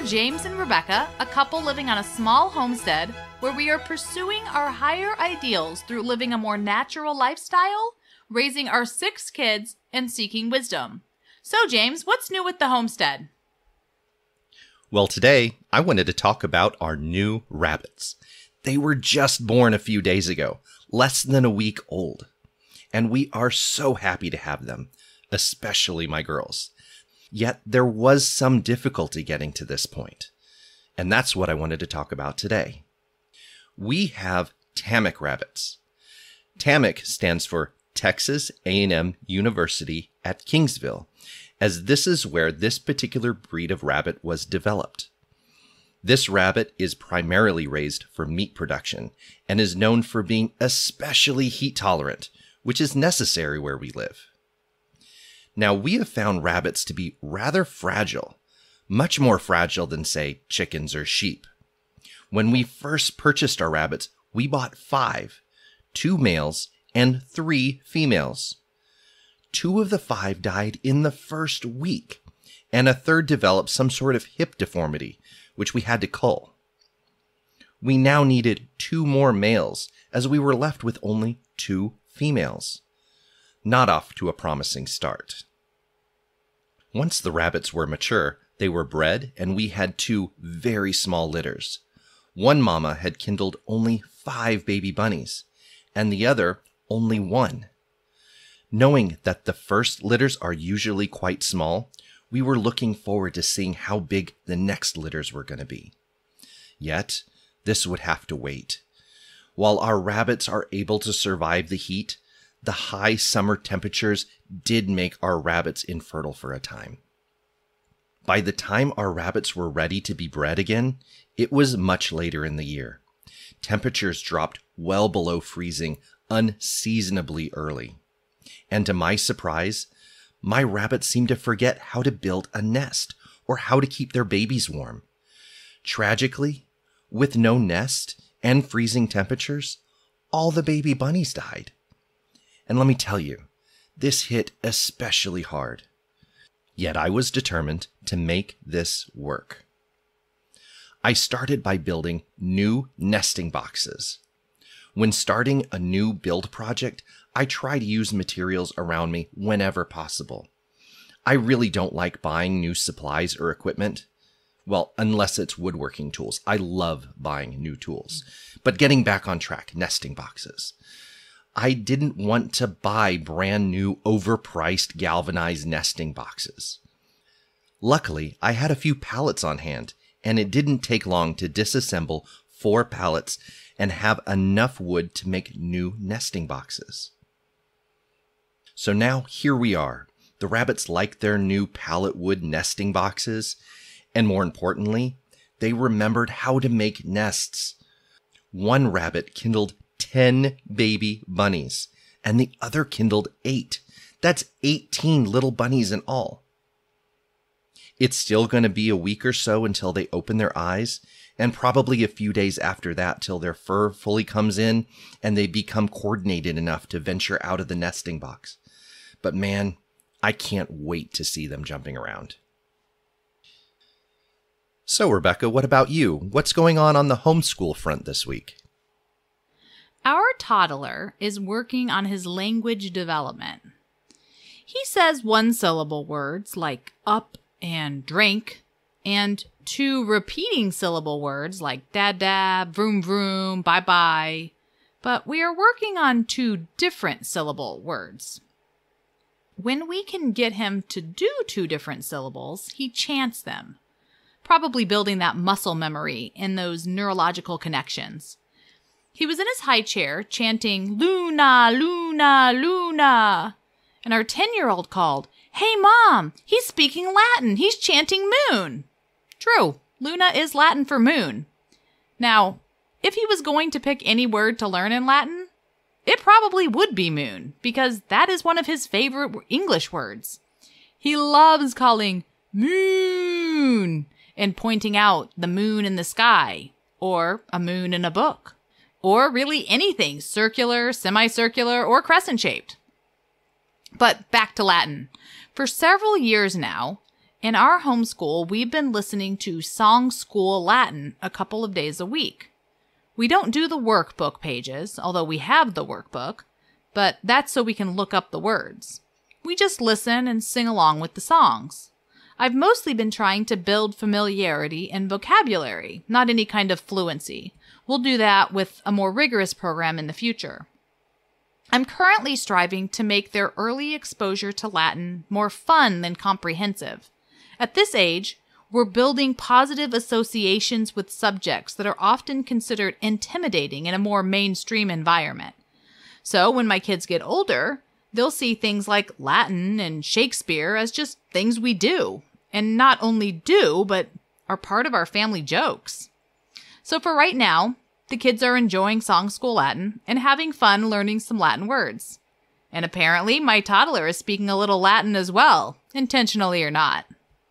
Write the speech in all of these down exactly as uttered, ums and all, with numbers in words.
James and Rebecca, a couple living on a small homestead where we are pursuing our higher ideals through living a more natural lifestyle, raising our six kids, and seeking wisdom. So, James, what's new with the homestead? Well, today I wanted to talk about our new rabbits. They were just born a few days ago, less than a week old. And we are so happy to have them, especially my girls. Yet there was some difficulty getting to this point. And that's what I wanted to talk about today. We have T A M K rabbits. T A M K stands for Texas A and M University at Kingsville, as this is where this particular breed of rabbit was developed. This rabbit is primarily raised for meat production and is known for being especially heat tolerant, which is necessary where we live. Now, we have found rabbits to be rather fragile, much more fragile than, say, chickens or sheep. When we first purchased our rabbits, we bought five, two males and three females. Two of the five died in the first week, and a third developed some sort of hip deformity, which we had to cull. We now needed two more males, as we were left with only two females. Not off to a promising start. Once the rabbits were mature, they were bred, and we had two very small litters. One mama had kindled only five baby bunnies, and the other only one. Knowing that the first litters are usually quite small, we were looking forward to seeing how big the next litters were going to be. Yet, this would have to wait. While our rabbits are able to survive the heat, the high summer temperatures did make our rabbits infertile for a time. By the time our rabbits were ready to be bred again, it was much later in the year. Temperatures dropped well below freezing unseasonably early. And to my surprise, my rabbits seemed to forget how to build a nest or how to keep their babies warm. Tragically, with no nest and freezing temperatures, all the baby bunnies died. And let me tell you, this hit especially hard. Yet I was determined to make this work. I started by building new nesting boxes. When starting a new build project, I try to use materials around me whenever possible. I really don't like buying new supplies or equipment. Well, unless it's woodworking tools. I love buying new tools. But getting back on track, nesting boxes. I didn't want to buy brand new overpriced galvanized nesting boxes. Luckily, I had a few pallets on hand, and it didn't take long to disassemble four pallets and have enough wood to make new nesting boxes. So now here we are. The rabbits like their new pallet wood nesting boxes, and more importantly, they remembered how to make nests. One rabbit kindled ten baby bunnies, and the other kindled eight. That's eighteen little bunnies in all. It's still going to be a week or so until they open their eyes, and probably a few days after that till their fur fully comes in and they become coordinated enough to venture out of the nesting box. But man, I can't wait to see them jumping around. So, Rebecca, what about you? What's going on on the homeschool front this week? Our toddler is working on his language development. He says one-syllable words like up and drink, and two repeating syllable words like dad-dad, vroom-vroom, bye-bye. But we are working on two different syllable words. When we can get him to do two different syllables, he chants them, probably building that muscle memory and those neurological connections. He was in his high chair chanting, Luna, Luna, Luna. And our ten-year-old called, Hey, Mom, he's speaking Latin. He's chanting moon. True, Luna is Latin for moon. Now, if he was going to pick any word to learn in Latin, it probably would be moon, because that is one of his favorite English words. He loves calling moon and pointing out the moon in the sky, or a moon in a book, or really anything circular, semicircular, or crescent-shaped. But back to Latin. For several years now, In our homeschool, we've been listening to Song School Latin a couple of days a week. We don't do the workbook pages, although we have the workbook, but that's so we can look up the words. We just listen and sing along with the songs. I've mostly been trying to build familiarity and vocabulary, not any kind of fluency. We'll do that with a more rigorous program in the future. I'm currently striving to make their early exposure to Latin more fun than comprehensive. At this age, we're building positive associations with subjects that are often considered intimidating in a more mainstream environment. So when my kids get older, they'll see things like Latin and Shakespeare as just things we do, and not only do, but are part of our family jokes. So for right now, the kids are enjoying Song School Latin and having fun learning some Latin words. And apparently my toddler is speaking a little Latin as well, intentionally or not.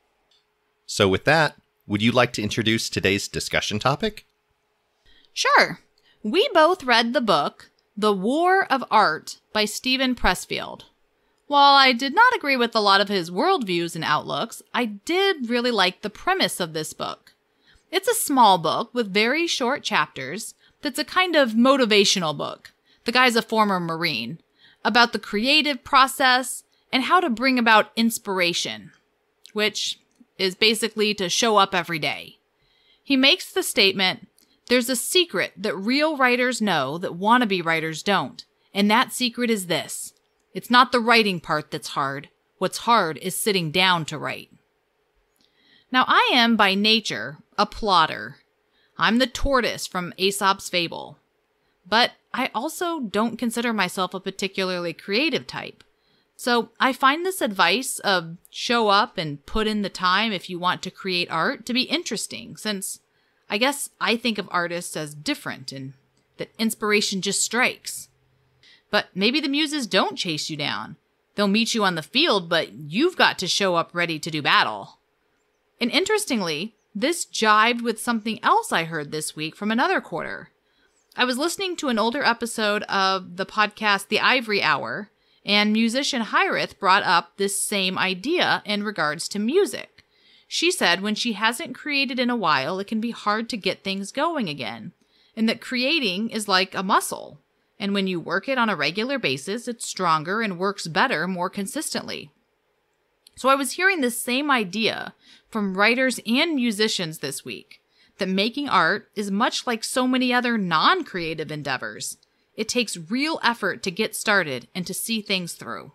So with that, would you like to introduce today's discussion topic? Sure. We both read the book, The War of Art by Stephen Pressfield. While I did not agree with a lot of his worldviews and outlooks, I did really like the premise of this book. It's a small book with very short chapters that's a kind of motivational book. The guy's a former Marine, about the creative process and how to bring about inspiration, which is basically to show up every day. He makes the statement, there's a secret that real writers know that wannabe writers don't, and that secret is this. It's not the writing part that's hard. What's hard is sitting down to write. Now, I am, by nature, a plotter. I'm the tortoise from Aesop's fable. But I also don't consider myself a particularly creative type. So I find this advice of show up and put in the time if you want to create art to be interesting, since I guess I think of artists as different and that inspiration just strikes. But maybe the muses don't chase you down. They'll meet you on the field, but you've got to show up ready to do battle. And interestingly, this jibed with something else I heard this week from another quarter. I was listening to an older episode of the podcast The Ivory Hour, and musician Hyrith brought up this same idea in regards to music. She said when she hasn't created in a while, it can be hard to get things going again, and that creating is like a muscle. And when you work it on a regular basis, it's stronger and works better more consistently. So I was hearing this same idea from writers and musicians this week, that making art is much like so many other non-creative endeavors. It takes real effort to get started and to see things through.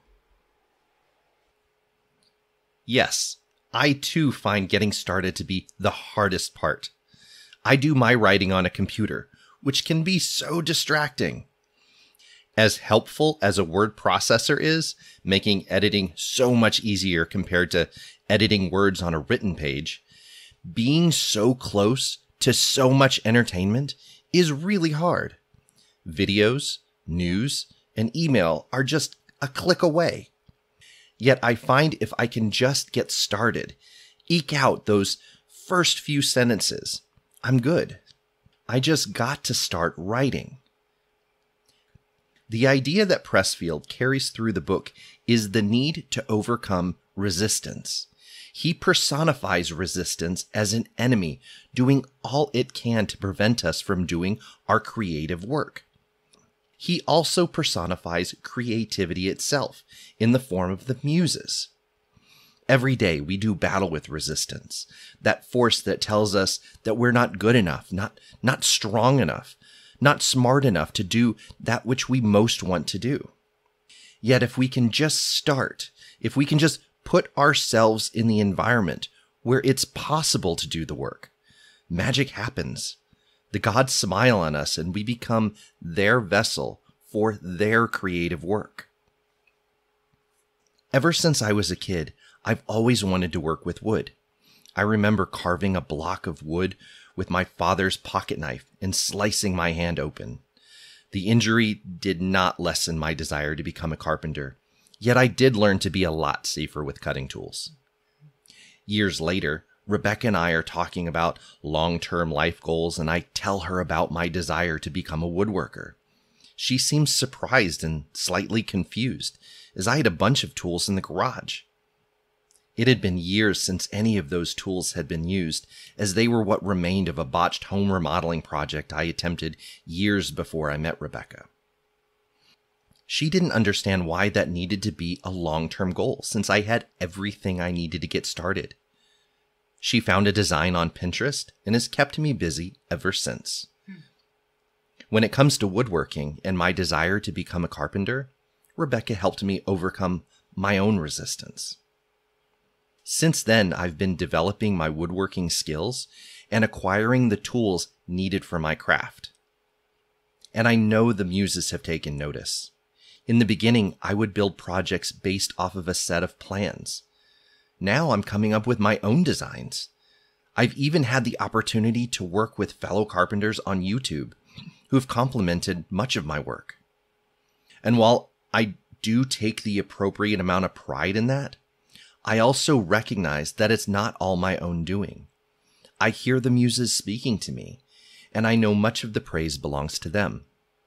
Yes, I too find getting started to be the hardest part. I do my writing on a computer, which can be so distracting. As helpful as a word processor is, making editing so much easier compared to editing words on a written page, being so close to so much entertainment is really hard. Videos, news, and email are just a click away. Yet I find if I can just get started, eke out those first few sentences, I'm good. I just got to start writing. The idea that Pressfield carries through the book is the need to overcome resistance. He personifies resistance as an enemy, doing all it can to prevent us from doing our creative work. He also personifies creativity itself in the form of the muses. Every day we do battle with resistance, that force that tells us that we're not good enough, not, not strong enough, not smart enough to do that which we most want to do. Yet if we can just start, if we can just put ourselves in the environment where it's possible to do the work, magic happens. The gods smile on us and we become their vessel for their creative work. Ever since I was a kid, I've always wanted to work with wood. I remember carving a block of wood with my father's pocket knife and slicing my hand open. The injury did not lessen my desire to become a carpenter, yet I did learn to be a lot safer with cutting tools. Years later, Rebecca and I are talking about long-term life goals, and I tell her about my desire to become a woodworker. She seems surprised and slightly confused, as I had a bunch of tools in the garage. It had been years since any of those tools had been used, as they were what remained of a botched home remodeling project I attempted years before I met Rebecca. She didn't understand why that needed to be a long-term goal, since I had everything I needed to get started. She found a design on Pinterest and has kept me busy ever since. Hmm. When it comes to woodworking and my desire to become a carpenter, Rebecca helped me overcome my own resistance. Since then, I've been developing my woodworking skills and acquiring the tools needed for my craft. And I know the muses have taken notice. In the beginning, I would build projects based off of a set of plans. Now I'm coming up with my own designs. I've even had the opportunity to work with fellow carpenters on YouTube who've complimented much of my work. And while I do take the appropriate amount of pride in that, I also recognize that it's not all my own doing. I hear the muses speaking to me, and I know much of the praise belongs to them.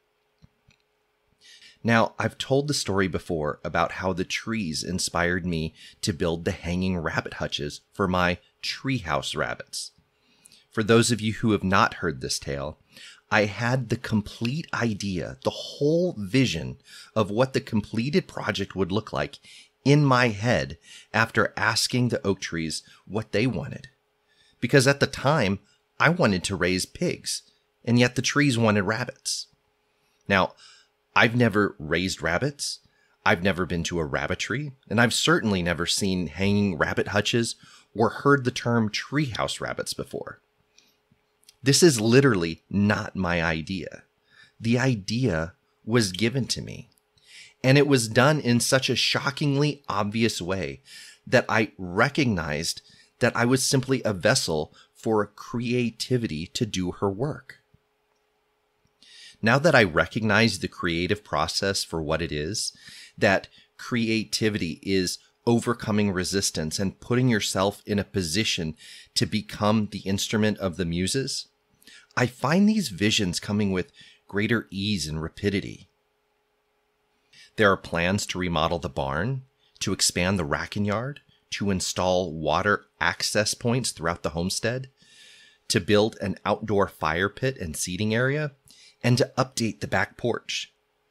Now, I've told the story before about how the trees inspired me to build the hanging rabbit hutches for my treehouse rabbits. For those of you who have not heard this tale, I had the complete idea, the whole vision of what the completed project would look like in my head after asking the oak trees what they wanted. Because at the time, I wanted to raise pigs, and yet the trees wanted rabbits. Now, I've never raised rabbits, I've never been to a rabbitry, and I've certainly never seen hanging rabbit hutches or heard the term treehouse rabbits before. This is literally not my idea. The idea was given to me. And it was done in such a shockingly obvious way that I recognized that I was simply a vessel for creativity to do her work. Now that I recognize the creative process for what it is, that creativity is overcoming resistance and putting yourself in a position to become the instrument of the muses, I find these visions coming with greater ease and rapidity. There are plans to remodel the barn, to expand the racking yard, to install water access points throughout the homestead, to build an outdoor fire pit and seating area, and to update the back porch.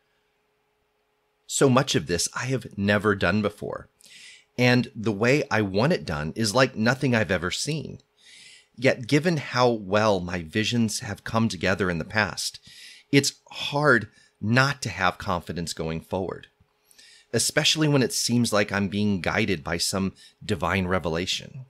So much of this I have never done before, and the way I want it done is like nothing I've ever seen. Yet given how well my visions have come together in the past, it's hard not to have confidence going forward, especially when it seems like I'm being guided by some divine revelation.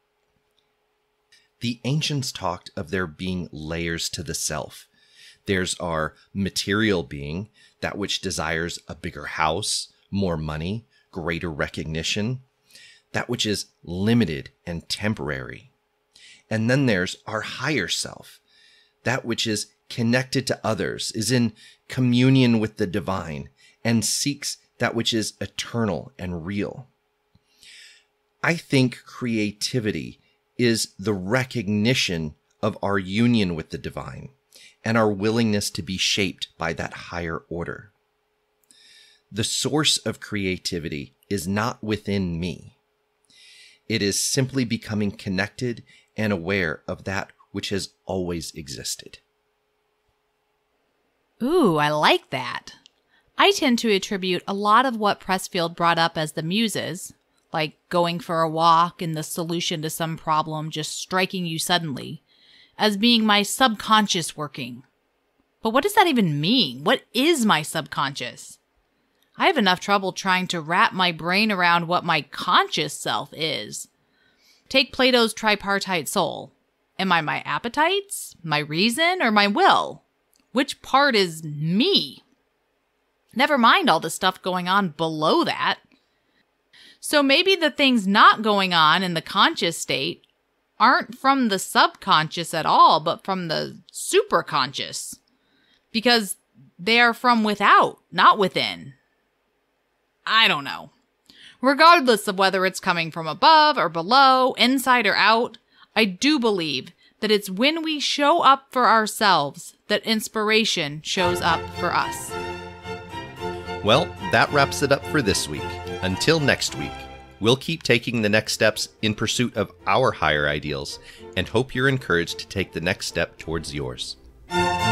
The ancients talked of there being layers to the self. There's our material being, that which desires a bigger house, more money, greater recognition, that which is limited and temporary. And then there's our higher self, that which is connected to others, is in communion with the divine, and seeks that which is eternal and real. I think creativity is the recognition of our union with the divine and our willingness to be shaped by that higher order. The source of creativity is not within me. It is simply becoming connected and aware of that which has always existed. Ooh, I like that. I tend to attribute a lot of what Pressfield brought up as the muses, like going for a walk and the solution to some problem just striking you suddenly, as being my subconscious working. But what does that even mean? What is my subconscious? I have enough trouble trying to wrap my brain around what my conscious self is. Take Plato's tripartite soul. Am I my appetites, my reason, or my will? Which part is me? Never mind all the stuff going on below that. So maybe the things not going on in the conscious state aren't from the subconscious at all, but from the superconscious. Because they are from without, not within. I don't know. Regardless of whether it's coming from above or below, inside or out, I do believe that it's when we show up for ourselves that inspiration shows up for us. Well, that wraps it up for this week. Until next week, We'll keep taking the next steps in pursuit of our higher ideals and hope you're encouraged to take the next step towards yours.